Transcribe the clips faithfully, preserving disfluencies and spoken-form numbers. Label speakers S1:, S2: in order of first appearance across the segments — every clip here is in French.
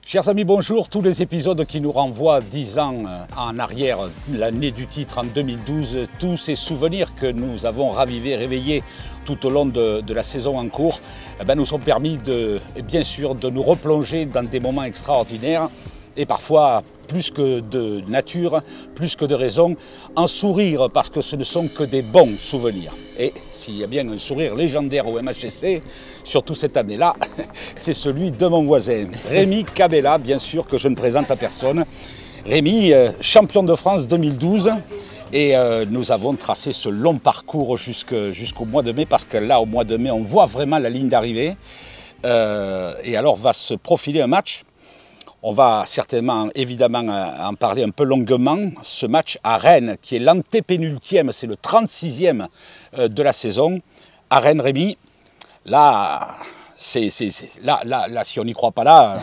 S1: Chers amis, bonjour. Tous les épisodes qui nous renvoient dix ans en arrière, l'année du titre en deux mille douze, tous ces souvenirs que nous avons ravivés, réveillés tout au long de, de la saison en cours, eh ben, nous ont permis de, bien sûr de nous replonger dans des moments extraordinaires et parfois plus que de nature, plus que de raison, en sourire parce que ce ne sont que des bons souvenirs. Et s'il y a bien un sourire légendaire au M H S C, surtout cette année-là, c'est celui de mon voisin, Rémi Cabella, bien sûr que je ne présente à personne. Rémi, euh, champion de France deux mille douze, et euh, nous avons tracé ce long parcours jusqu'au jusqu'au mois de mai, parce que là, au mois de mai, on voit vraiment la ligne d'arrivée. Euh, et alors va se profiler un match. On va certainement, évidemment, en parler un peu longuement. Ce match à Rennes, qui est l'antépénultième, c'est le trente-sixième de la saison. À Rennes, Rémi, là, c'est, c'est, c'est, là, là, là, si on n'y croit pas là,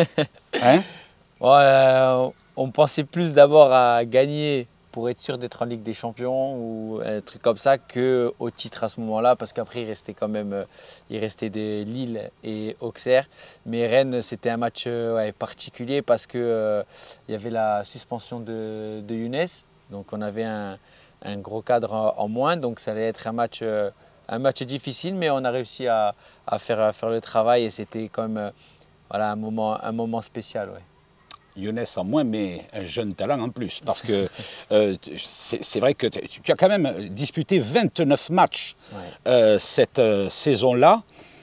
S1: hein?
S2: Ouais, euh, on pensait plus d'abord à gagner pour être sûr d'être en Ligue des Champions ou un truc comme ça qu'au titre à ce moment-là, parce qu'après il restait quand même il restait des Lille et Auxerre. Mais Rennes, c'était un match ouais, particulier parce qu'il euh, y avait la suspension de, de Younes, donc on avait un, un gros cadre en, en moins, donc ça allait être un match, euh, un match difficile, mais on a réussi à, à, faire, à faire le travail et c'était quand même euh, voilà, un, moment, un moment spécial. Ouais.
S1: Younes en moins, mais un jeune talent en plus. Parce que euh, c'est vrai que tu as quand même disputé vingt-neuf matchs ouais. euh, cette euh, saison-là.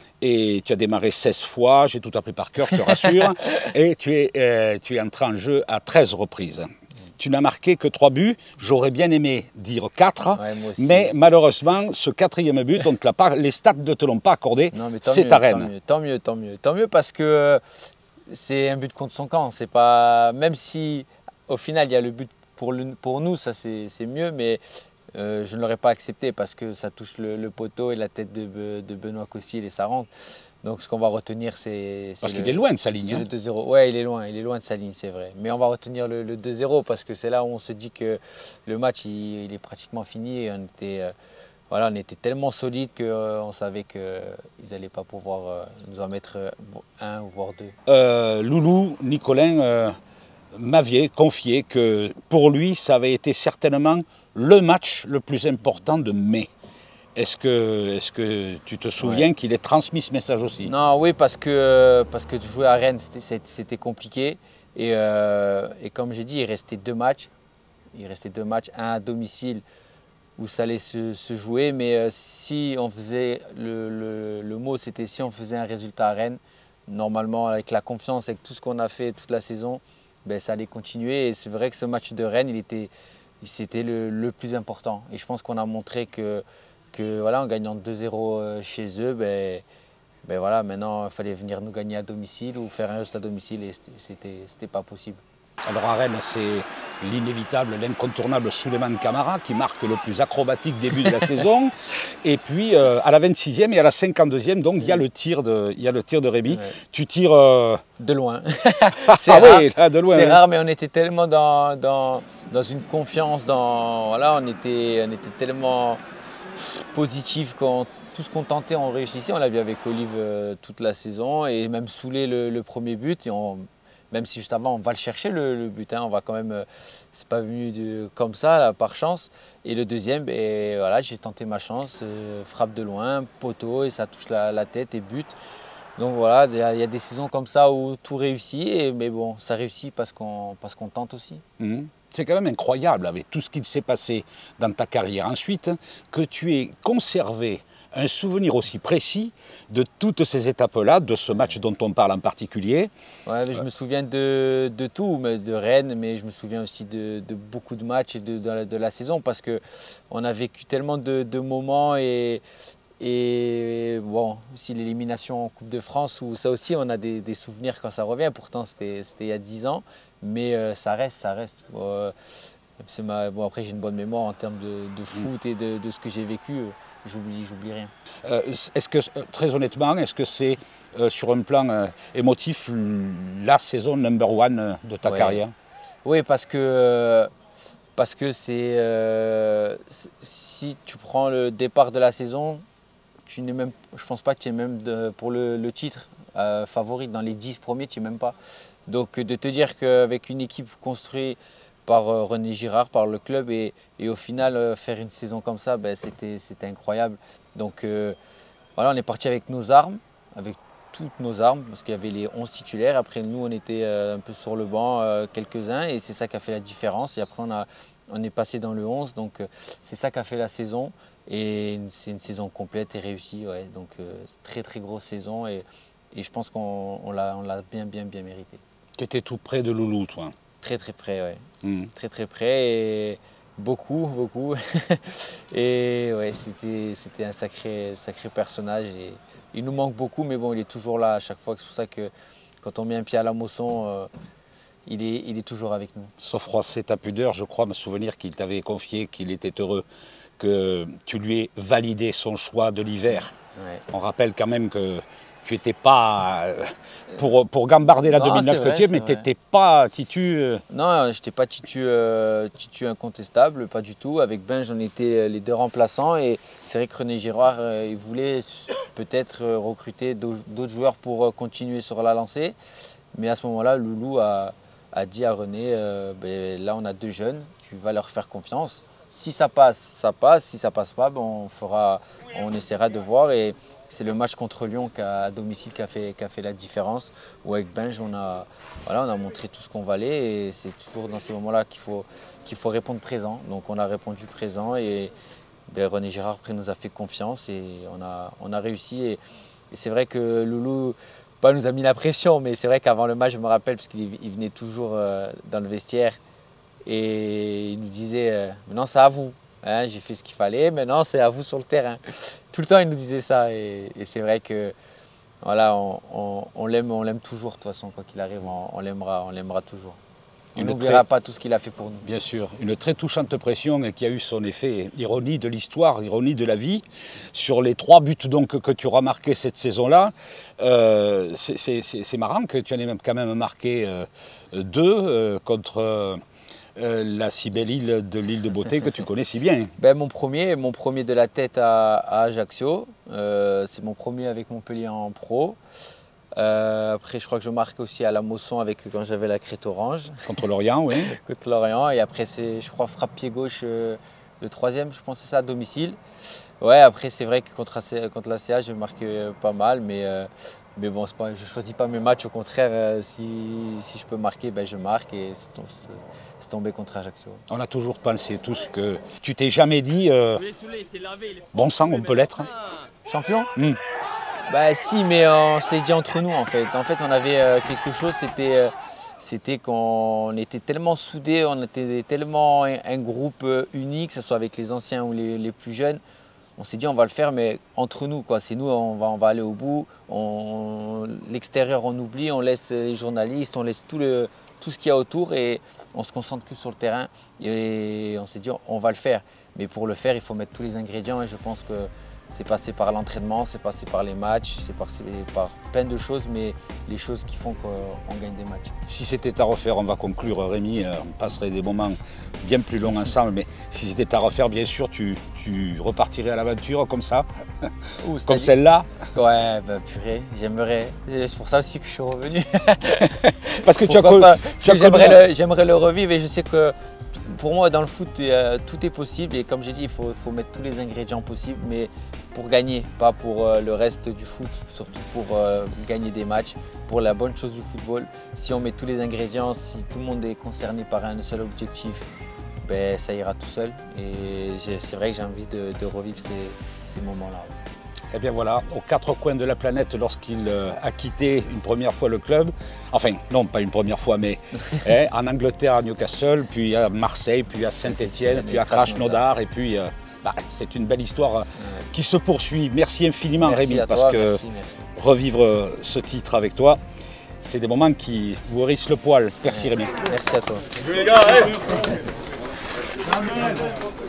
S1: Et tu as démarré seize fois, j'ai tout appris par cœur, je te rassure. Et tu es, euh, tu es entré en jeu à treize reprises. Mmh. Tu n'as marqué que trois buts. J'aurais bien aimé dire quatre. Ouais, mais malheureusement, ce quatrième but, on te l'a pas, les stats ne te l'ont pas accordé. C'est à Rennes.
S2: Tant mieux, tant mieux, tant mieux parce que c'est un but contre son camp. C'est pas, même si au final il y a le but pour, le, pour nous, ça c'est mieux, mais euh, je ne l'aurais pas accepté parce que ça touche le, le poteau et la tête de, de Benoît Costil et ça rentre. Donc ce qu'on va retenir, c'est...
S1: Parce qu'il est loin de sa ligne.
S2: Hein. Le deux zéro. Ouais, il est loin, il est loin de sa ligne, c'est vrai. Mais on va retenir le, le deux zéro parce que c'est là où on se dit que le match il, il est pratiquement fini et on était... Euh, Voilà, on était tellement solide qu'on euh, savait qu'ils n'allaient pas pouvoir euh, nous en mettre un ou voire deux.
S1: Euh, Loulou, Nicolin euh, m'avait confié que pour lui, ça avait été certainement le match le plus important de mai. Est-ce que, est-ce que tu te souviens ouais. qu'il ait transmis ce message aussi?
S2: Non, oui, parce que, parce que jouer à Rennes, c'était compliqué. Et, euh, et comme j'ai dit, il restait deux matchs. Il restait deux matchs, un à domicile, où ça allait se, se jouer, mais euh, si on faisait, le, le, le mot c'était si on faisait un résultat à Rennes, normalement avec la confiance, avec tout ce qu'on a fait toute la saison, ben, ça allait continuer et c'est vrai que ce match de Rennes, il était, c'était le, le plus important et je pense qu'on a montré que, que voilà, en gagnant deux zéro chez eux, ben, ben voilà, maintenant il fallait venir nous gagner à domicile ou faire un résultat à domicile et c'était pas possible.
S1: Alors à Rennes, c'est l'inévitable, l'incontournable Souleymane Camara qui marque le plus acrobatique début de la saison. Et puis euh, à la vingt-sixième et à la cinquante-deuxième, donc il y a le tir de, il y a le tir de Rémi. Ouais. Tu tires euh...
S2: de loin.
S1: C'est ah rare, oui, là, de loin.
S2: C'est
S1: oui.
S2: rare, mais on était tellement dans, dans, dans une confiance, dans voilà, on était, on était tellement positif quand tout ce qu'on tentait, on réussissait. On l'a vu avec Olive euh, toute la saison et même Soulé le, le premier but. Et on, Même si juste avant, on va le chercher le, le but, hein, on va quand même, euh, c'est pas venu de, comme ça, là, par chance. Et le deuxième, ben, voilà, j'ai tenté ma chance, euh, frappe de loin, poteau et ça touche la, la tête et but. Donc voilà, il y, y a des saisons comme ça où tout réussit, et, mais bon, ça réussit parce qu'on parce qu'on tente aussi.
S1: Mmh. C'est quand même incroyable avec tout ce qui s'est passé dans ta carrière ensuite, que tu aies conservé un souvenir aussi précis de toutes ces étapes-là, de ce match dont on parle en particulier.
S2: Ouais, mais je me souviens de, de tout, mais de Rennes, mais je me souviens aussi de, de beaucoup de matchs et de, de, la, de la saison parce qu'on a vécu tellement de, de moments et, et bon, aussi l'élimination en Coupe de France où ça aussi on a des, des souvenirs quand ça revient, pourtant c'était il y a dix ans, mais euh, ça reste, ça reste. Euh, ma, bon, après j'ai une bonne mémoire en termes de, de foot et de, de ce que j'ai vécu. J'oublie, j'oublie rien.
S1: Euh, est-ce que, très honnêtement, est-ce que c'est euh, sur un plan euh, émotif la saison number one de ta
S2: ouais.
S1: carrière?
S2: Oui, parce que parce que c'est euh, si tu prends le départ de la saison, tu n'es même, je pense pas que tu es même de, pour le, le titre euh, favori dans les dix premiers, tu n'es même pas. Donc de te dire qu'avec une équipe construite par euh, René Girard, par le club, et, et au final euh, faire une saison comme ça, ben, c'était c'était incroyable. Donc euh, voilà, on est parti avec nos armes, avec toutes nos armes, parce qu'il y avait les onze titulaires. Après nous, on était euh, un peu sur le banc, euh, quelques-uns, et c'est ça qui a fait la différence. Et après, on, a, on est passé dans le onze, donc euh, c'est ça qui a fait la saison. Et c'est une saison complète et réussie, ouais. Donc euh, très très grosse saison, et, et je pense qu'on on l'a on l'a bien bien bien mérité.
S1: Tu étais tout près de Loulou, toi?
S2: Très très près, ouais.
S1: Mmh.
S2: Très très près, et beaucoup, beaucoup. Et ouais, c'était c'était un sacré, sacré personnage. Et il nous manque beaucoup, mais bon, il est toujours là à chaque fois. C'est pour ça que quand on met un pied à la Mosson, euh, il, est, il est toujours avec nous.
S1: Sauf froisser ta pudeur, je crois me souvenir qu'il t'avait confié qu'il était heureux que tu lui aies validé son choix de l'hiver.
S2: Ouais.
S1: On rappelle quand même que tu n'étais pas, pour, pour gambarder la
S2: Non,
S1: deux mille neuf
S2: c'est
S1: que
S2: vrai,
S1: tu es, mais
S2: c'est
S1: tu
S2: vrai.
S1: n'étais pas titu. euh,
S2: Non, je n'étais pas titu, euh, titu incontestable, pas du tout. Avec Benj, on était les deux remplaçants, et c'est vrai que René Girard, euh, il voulait peut-être euh, recruter d'autres joueurs pour euh, continuer sur la lancée. Mais à ce moment-là, Loulou a, a dit à René, euh, ben, là on a deux jeunes, tu vas leur faire confiance. Si ça passe, ça passe. Si ça passe pas, ben, on, fera, on essaiera de voir. Et c'est le match contre Lyon qui a, à domicile qui a, fait, qui a fait la différence. Où avec Benj, on a, voilà, on a montré tout ce qu'on valait. Et c'est toujours dans ces moments-là qu'il faut, qu'il faut répondre présent. Donc on a répondu présent. Et ben, René Girard après, nous a fait confiance. Et on a, on a réussi. Et, et c'est vrai que Loulou pas nous a mis la pression. Mais c'est vrai qu'avant le match, je me rappelle, parce qu'il venait toujours euh, dans le vestiaire. Et il nous disait, euh, maintenant c'est à vous, hein, j'ai fait ce qu'il fallait, maintenant c'est à vous sur le terrain. Tout le temps il nous disait ça, et, et c'est vrai que voilà, on, on, on l'aime on l'aime toujours de toute façon, quoi qu'il arrive, on, on l'aimera on l'aimera toujours. On n'oubliera très... pas tout ce qu'il a fait pour nous.
S1: Bien sûr, une très touchante pression qui a eu son effet, ironie de l'histoire, ironie de la vie. Sur les trois buts donc, que tu auras marqués cette saison-là, euh, c'est marrant que tu en aies même, quand même marqué euh, deux euh, contre... Euh, Euh, la si belle île de l'île de Beauté que tu connais si bien.
S2: Ben, mon premier, mon premier de la tête à, à Ajaccio, euh, c'est mon premier avec Montpellier en pro. Euh, après, je crois que je marque aussi à la Mosson avec, quand j'avais la crête orange.
S1: Contre Lorient, oui.
S2: Contre Lorient. Et après, c'est, je crois, frappe pied gauche, euh, le troisième, je pense que c'est ça, à domicile. Ouais, après, c'est vrai que contre, contre la C A, j'ai marqué pas mal, mais, euh, mais bon, pas, je ne choisis pas mes matchs. Au contraire, euh, si, si je peux marquer, ben, je marque, et c'est tombé contre Ajaccio.
S1: On a toujours pensé tous que tu t'es jamais dit euh, bon sang, on peut l'être.
S2: Champion?
S1: mmh.
S2: Bah si, mais on se l'est dit entre nous en fait. En fait, on avait euh, quelque chose, c'était euh, c'était qu'on était tellement soudés, on était tellement un, un groupe unique, que ce soit avec les anciens ou les, les plus jeunes. On s'est dit on va le faire, mais entre nous, quoi. C'est nous, on va, on va aller au bout. L'extérieur, on oublie, on laisse les journalistes, on laisse tout, le, tout ce qu'il y a autour, et on se concentre que sur le terrain. Et on s'est dit on va le faire. Mais pour le faire, il faut mettre tous les ingrédients, et je pense que c'est passé par l'entraînement, c'est passé par les matchs, c'est passé par plein de choses, mais les choses qui font qu'on gagne des matchs.
S1: Si c'était à refaire, on va conclure Rémi, on passerait des moments bien plus longs ensemble, mais si c'était à refaire, bien sûr, tu, tu repartirais à l'aventure comme ça, Ouh, comme celle-là.
S2: Ouais, bah purée, j'aimerais. C'est pour ça aussi que je suis revenu.
S1: Parce que tu as,
S2: j'aimerais le, j'aimerais le revivre, et je sais que pour moi, dans le foot, euh, tout est possible, et comme j'ai dit, il faut, faut mettre tous les ingrédients possibles, mais pour gagner, pas pour euh, le reste du foot, surtout pour euh, gagner des matchs, pour la bonne chose du football. Si on met tous les ingrédients, si tout le monde est concerné par un seul objectif, ben, ça ira tout seul. Et c'est vrai que j'ai envie de, de revivre ces, ces moments-là.
S1: Et bien voilà, aux quatre coins de la planète, lorsqu'il a quitté une première fois le club, enfin non, pas une première fois, mais hein, en Angleterre à Newcastle, puis à Marseille, puis à Saint-Étienne, puis à Krasnodar, et puis euh, bah, c'est une belle histoire ouais. qui se poursuit. Merci infiniment
S2: merci
S1: Rémi,
S2: toi,
S1: parce que
S2: merci, merci.
S1: revivre ce titre avec toi, c'est des moments qui vous hérissent le poil. Merci ouais. Rémi.
S2: Merci à toi.
S3: Les gars, hey.